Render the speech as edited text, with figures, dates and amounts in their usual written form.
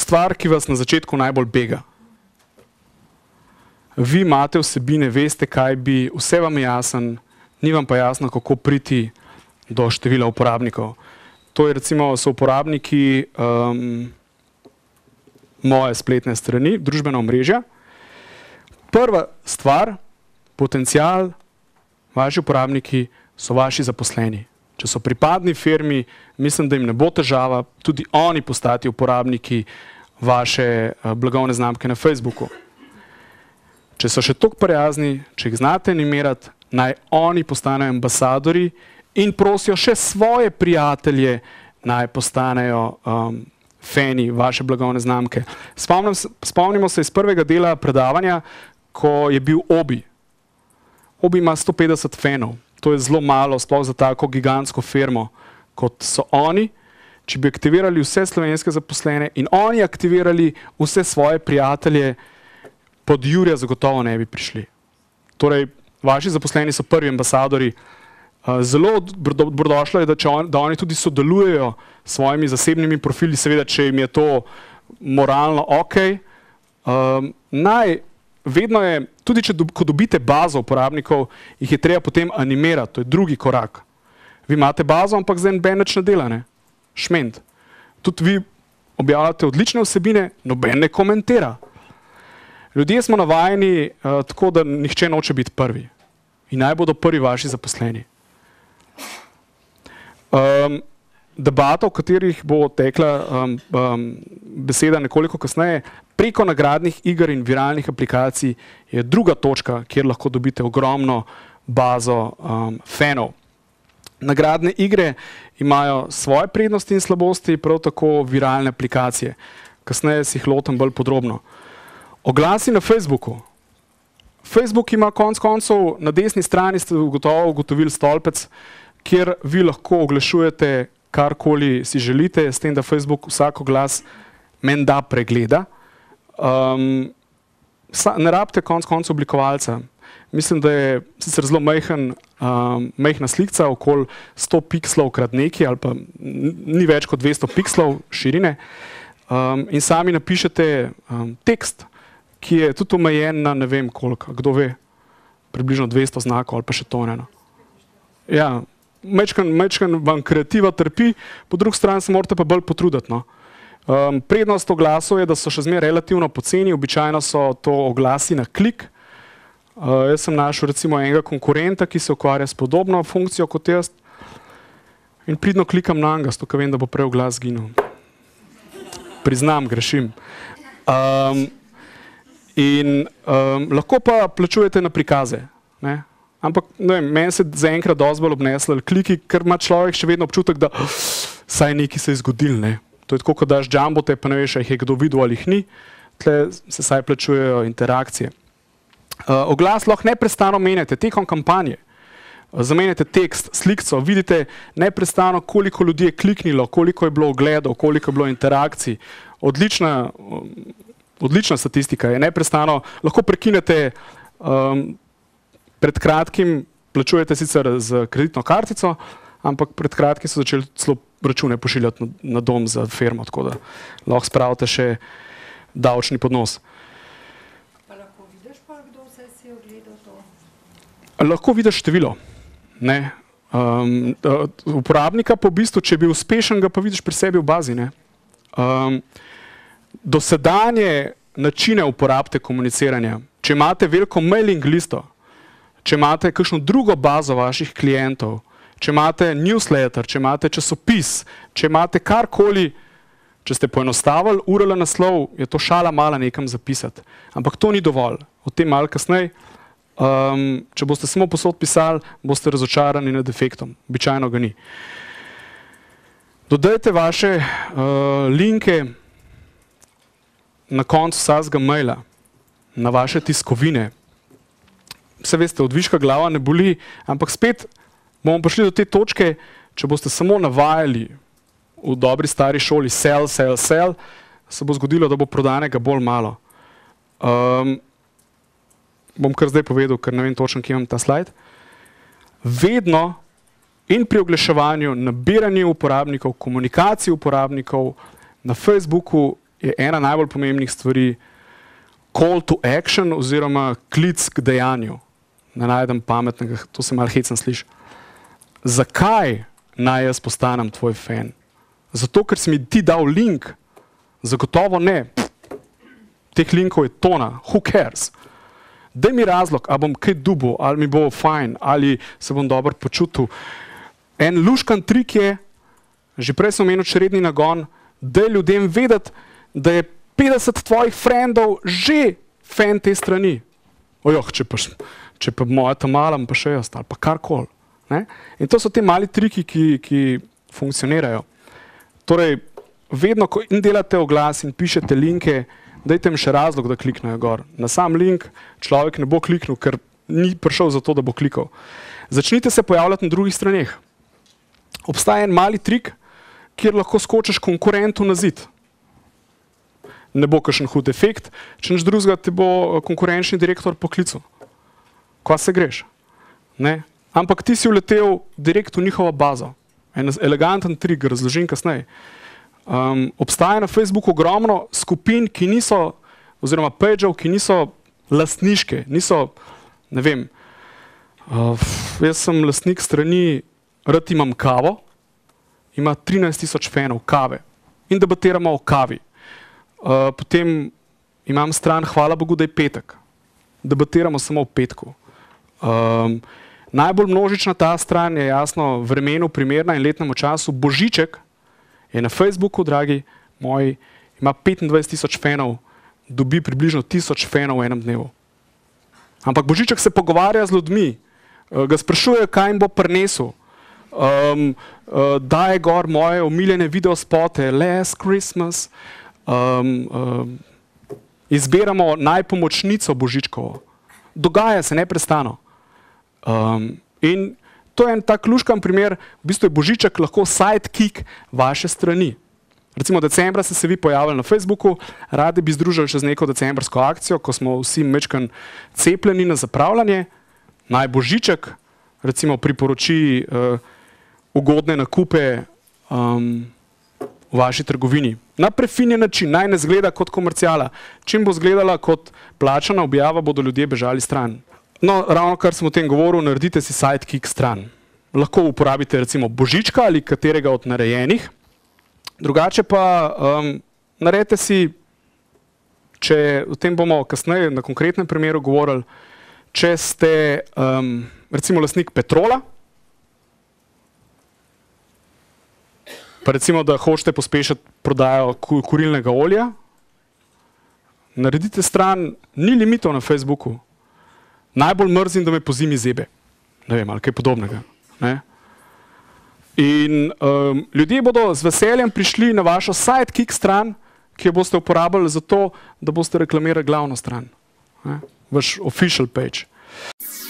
stvar, ki vas na začetku najbolj bega. Vi imate vsebine, veste, kaj bi, vse vam je jasen, ni vam pa jasno, kako priti do števila uporabnikov. To je recimo, so uporabniki moje spletne strani, družbena omrežja. Prva stvar, potencial, vaši uporabniki so vaši zaposleni. Če so pripadni firmi, mislim, da jim ne bo težava tudi oni postati uporabniki vaše blagovne znamke na Facebooku. Če so še toliko prijazni, če jih znate animirati, naj oni postanejo ambasadori in prosijo še svoje prijatelje, naj postanejo fani vaše blagovne znamke. Spomnimo se iz prvega dela predavanja, ko je bil Obi. Obi ima 150 fanov. To je zelo malo, sploh za tako gigantsko firmo, kot so oni. Če bi aktivirali vse slovenske zaposlene in oni aktivirali vse svoje prijatelje, pod Jurija zagotovo ne bi prišli. Torej, vaši zaposleni so prvi ambasadori. Zelo dobrodošlo je, da oni tudi sodelujejo s svojimi zasebnimi profili, seveda, če jim je to moralno ok. Vedno je, tudi ko dobite bazo uporabnikov, jih je treba potem animirati, to je drugi korak. Vi imate bazo, ampak zdaj noben nič ne dela, ne? Šment. Tudi vi objavljate odlične vsebine, noben ne komentira. Ljudje smo navajeni tako, da nihče noče biti prvi. In naj bodo prvi vaši zaposleni. Debata, o katerih bo tekla beseda nekoliko kasneje, preko nagradnih iger in viralnih aplikacij je druga točka, kjer lahko dobite ogromno bazo fanov. Nagradne igre imajo svoje prednosti in slabosti, prav tako viralne aplikacije. Kasneje si jih lotim bolj podrobno. Oglasi na Facebooku. Facebook ima konec koncev, na desni strani ste gotovo ugotovili stolpec, kjer vi lahko oglašujete karkoli si želite, s tem, da Facebook vsak oglas menda pregleda. Ne rabite konec koncev oblikovalca. Mislim, da je sicer zelo majhna slikca, okoli 100 pikslov krat nekaj, ali pa ni več kot 200 pikslov širine. In sami napišete tekst, ki je tudi omejen na ne vem koliko, kdo ve, približno 200 znakov ali pa še to eno. Ja, mečkan vam kreativa trpi, po drugi strani se morate pa bolj potruditi. Prednost oglasov je, da so še zmeraj relativno poceni, običajno so to oglasi na klik. Jaz sem našel recimo enega konkurenta, ki se ukvarja s podobno funkcijo kot jaz in pridno klikam na njega, ker vem, da bo prej oglas zginil. Priznam, grešim. In lahko pa plačujete na prikaze. Ampak meni se zaenkrat dosti bolj obneslo kliki, ker ima človek še vedno občutek, da saj nekaj se je zgodilo. To je tako, ko daš jumbote, pa ne veš, a jih je kdo videl ali jih ni. Tle se saj plačujejo interakcije. Oglas lahko neprestano menjate tekom kampanje. Zamenjate tekst, slikco, vidite neprestano, koliko ljudi je kliknilo, koliko je bilo ogledov, koliko je bilo interakcij. Odlična statistika je neprestano. Lahko prekinete, pred kratkim plačujete sicer z kreditno kartico, ampak pred kratkim so začeli celo račune pošiljati na dom za firmo, tako da lahko spravite še davčni podnos. Pa lahko vidiš pa, kdo vse si ogledal to? Lahko vidiš število. Uporabnika pa v bistvu, če je bil uspešen, ga pa vidiš pri sebi v bazi. Dosedanje načine uporabite komuniciranja. Če imate veliko mailing listo, če imate kakšno drugo bazo vaših klientov, če imate newsletter, če imate časopis, če imate karkoli, če ste poenostavili URL naslov, je to šala mala nekam zapisati. Ampak to ni dovolj. O tem malo kasneje. Če boste samo posod pisali, boste razočarani nad efektom. Običajno ga ni. Dodajte vaše linke na koncu vsakega maila, na vaše tiskovine. Vse veste, od viška glava ne boli, ampak spet bomo prišli do te točke, če boste samo navajali v dobri stari šoli sell, sell, sell, se bo zgodilo, da bo prodanega bolj malo. Bom kar zdaj povedal, ker ne vem točno, kje imam ta slajd. Vedno in pri oglaševanju, nabiranju uporabnikov, komunikaciji uporabnikov na Facebooku je ena najbolj pomembnih stvari call to action oziroma klic k dejanju. Ne najdem pametnega, to se malo hecno sliši. Zakaj naj jaz postanem tvoj fan? Zato, ker si mi ti dal link? Zagotovo ne. Teh linkov je tona. Who cares? Daj mi razlog, ali bom kaj dubil, ali mi bo fajn, ali se bom dobro počutil. En luškan trik je, že prej sem omenil čredni nagon, da je ljudem vedeti, da je 50 tvojih frendov že fan te strani. Ojoh, če pa moja tamala, pa še jaz, ali pa karkoli. In to so te mali triki, ki funkcionirajo. Torej, vedno, ko delate oglas in pišete linke, dajte jim še razlog, da kliknejo gor. Na sam link človek ne bo kliknil, ker ni prišel za to, da bo klikal. Začnite se pojavljati na drugih straneh. Obstaja en mali trik, kjer lahko skočiš konkurentu na zid. Ne bo kakšen hud efekt, če nič drugega te bo konkurenčni direktor poklical. Kva se greš? Ne? Ampak ti si uletel direkt v njihovo bazo. En eleganten trik, razložim kasneje. Obstaja na Facebooku ogromno skupin, ki niso, oziroma pageov, ki niso lastniške, niso, ne vem, jaz sem lastnik strani Rad imam kavo, ima 13.000 fanov kave in debatiramo o kavi. Potem imam stran Hvala Bogu, da je petek. Debatiramo samo o petku. Najbolj množična ta stran je jasno vremenu primerna in letnemu času. Božiček je na Facebooku, dragi moji, ima 25.000 fanov, dobi približno 1000 fanov v enem dnevu. Ampak Božiček se pogovarja z ljudmi, ga sprašuje, kaj jim bo prinesel. Daje gor moje omiljene videospote, Last Christmas, izbiramo najpomočnico Božičkovo. Dogaja se neprestano. In to je en tak luškan primer, v bistvu je Božiček lahko sidekick vaše strani. Recimo decembra ste se vi pojavili na Facebooku, radi bi združili še z neko decembrsko akcijo, ko smo vsi mečkan cepljeni na zapravljanje. Naj Božiček recimo priporoči ugodne nakupe v vaši trgovini. Na prefinjen način, naj ne zgleda kot komercijala. Čim bo zgledala kot plačana objava, bodo ljudje bežali stran. No, ravno kar sem o tem govoril, naredite si sidekick stran. Lahko uporabite recimo Božička ali katerega od narejenih. Drugače pa naredite si, če o tem bomo kasneje na konkretnem primeru govorili, če ste recimo lastnik Petrola, pa recimo, da hočete pospešiti prodajo kurilnega olja, naredite stran, ni limitov na Facebooku. Najbolj mrzim, da me po zimi zebe. Ne vem, ali kaj podobnega. Ne? In ljudje bodo z veseljem prišli na vašo sidekick stran, ki jo boste uporabljali za to, da boste reklamirali glavno stran. Ne? Vaš official page.